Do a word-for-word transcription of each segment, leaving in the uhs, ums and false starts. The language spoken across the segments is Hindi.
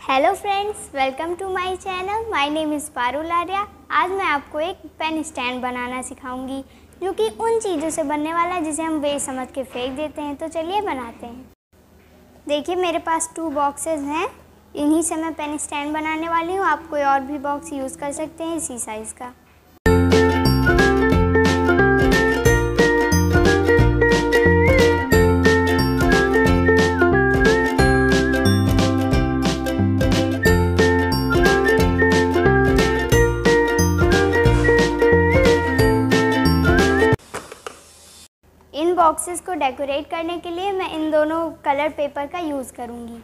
Hello friends, welcome to my channel. My name is Parul Arya. आज मैं आपको एक पेन स्टैंड बनाना सिखाऊंगी जो कि उन चीज़ों से बनने वाला है जिसे हम वेस्ट समझ के फेंक देते हैं। तो चलिए बनाते हैं। देखिए मेरे पास टू बॉक्सेस हैं, इन्हीं से मैं पेन स्टैंड बनाने वाली हूँ। आप कोई और भी बॉक्स यूज़ कर सकते हैं इसी साइज़ का। इन बॉक्सेस को डेकोरेट करने के लिए मैं इन दोनों कलर पेपर का यूज़ करूँगी।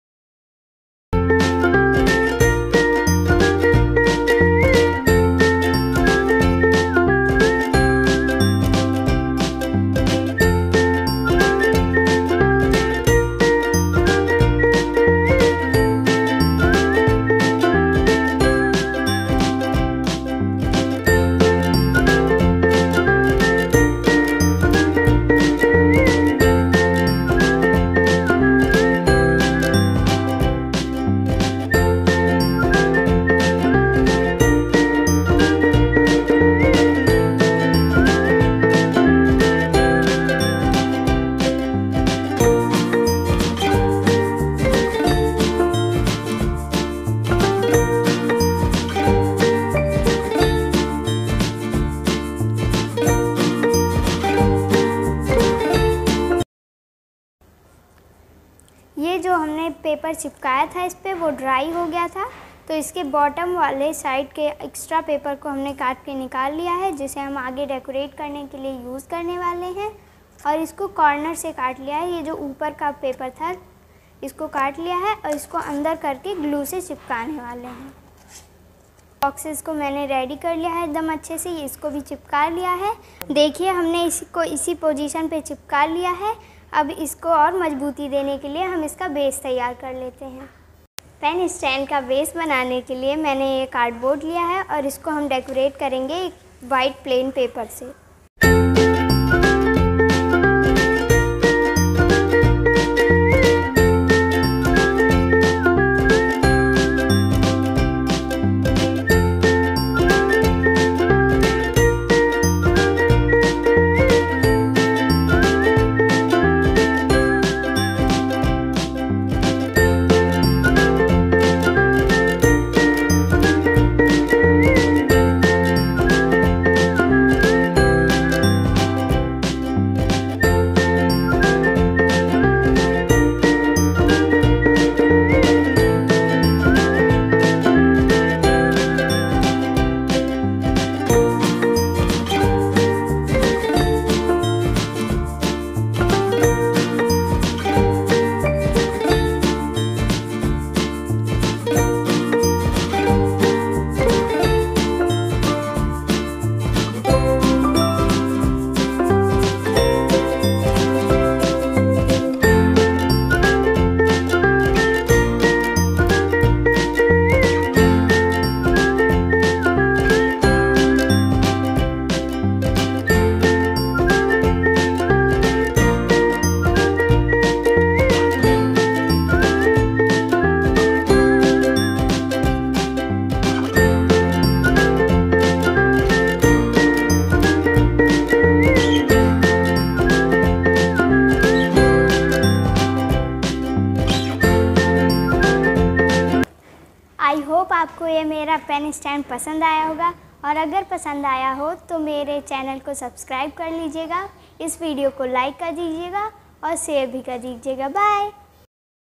ये जो हमने पेपर चिपकाया था इस पर वो ड्राई हो गया था, तो इसके बॉटम वाले साइड के एक्स्ट्रा पेपर को हमने काट के निकाल लिया है, जिसे हम आगे डेकोरेट करने के लिए यूज़ करने वाले हैं। और इसको कॉर्नर से काट लिया है। ये जो ऊपर का पेपर था इसको काट लिया है और इसको अंदर करके ग्लू से चिपकाने वाले हैं। बॉक्सेस को मैंने रेडी कर लिया है एकदम अच्छे से। इसको भी चिपका लिया है। देखिए हमने इसको इसी पोजीशन पे चिपका लिया है। अब इसको और मजबूती देने के लिए हम इसका बेस तैयार कर लेते हैं। पेन स्टैंड का बेस बनाने के लिए मैंने ये कार्डबोर्ड लिया है और इसको हम डेकोरेट करेंगे एक वाइट प्लेन पेपर से। आई होप आपको ये मेरा पेन स्टैंड पसंद आया होगा, और अगर पसंद आया हो तो मेरे चैनल को सब्सक्राइब कर लीजिएगा, इस वीडियो को लाइक कर दीजिएगा और शेयर भी कर दीजिएगा। बाय।